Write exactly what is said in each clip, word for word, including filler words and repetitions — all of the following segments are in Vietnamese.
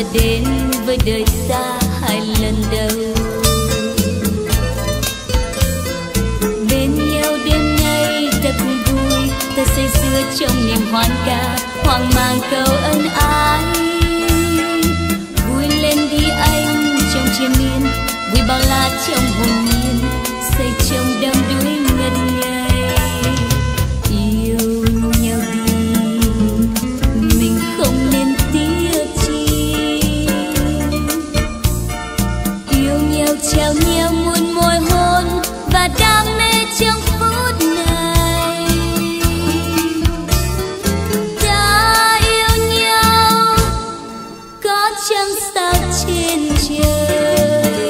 giờ đến với đời ta hai lần đầu. Bên nhau đêm nay ta cùng vui, ta say sưa trong niềm hoan ca, hoang mang cầu ân ái. Vui lên đi anh trong triền miên, vui bao la trong hồn nhiên, say trong đắm đuối ngất ngây. Yêu nhau đi, mình không nên tiếc chi. Yêu nhau trao nhau muôn môi hôn và đam mê trong phút này. Ta yêu nhau có chăng sao trên trời,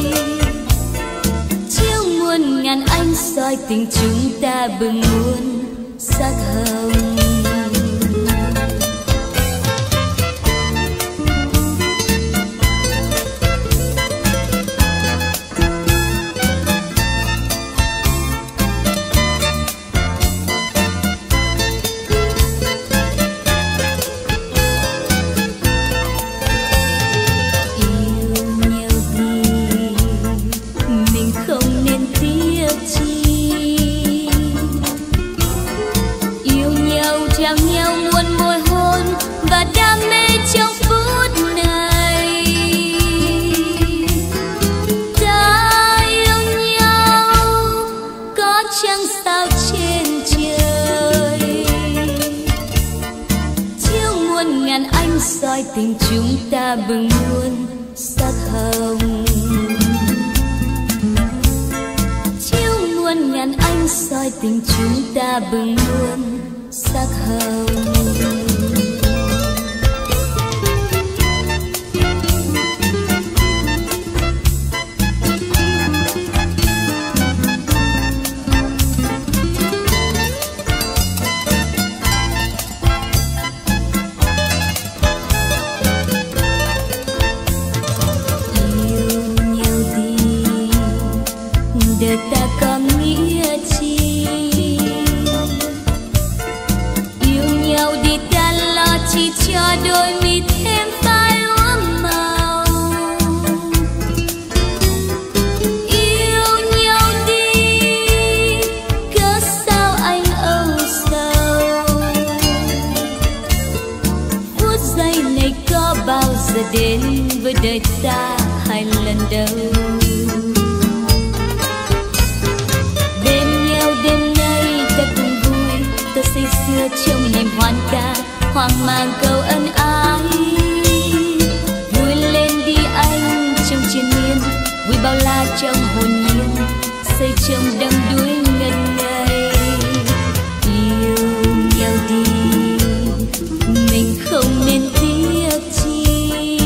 chiếu muôn ngàn ánh soi tình chúng ta bừng muôn sắc hồng. Soi tình chúng ta bừng muôn sắc hồng, chiếu muôn ngàn ánh soi tình chúng ta bừng muôn sắc hồng. Đời ta còn nghĩa chi, yêu nhau đi ta lo chỉ cho đôi mi thêm phai úa màu. Yêu nhau đi cớ sao anh âu sầu, phút giây này có bao giờ đến với đời ta hai lần đầu. Say sưa trong niềm hoan ca, hoang mang cầu ân ái. Vui lên đi anh trong triền miên, vui bao la trong hồn nhiên, say trong đắm đuối ngất ngây. Yêu nhau đi, mình không nên tiếc chi.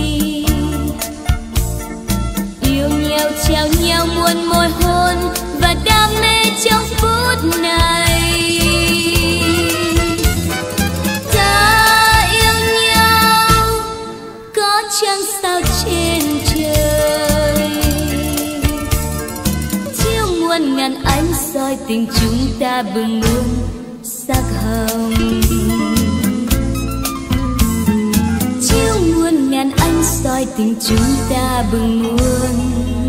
Yêu nhau trao nhau muôn môi hôn và đam mê trong phút này. Chẳng sao trên trời, chiếu muôn ngàn ánh soi tình chúng ta bừng muôn sắc hồng. Chiếu muôn ngàn ánh soi tình chúng ta bừng muôn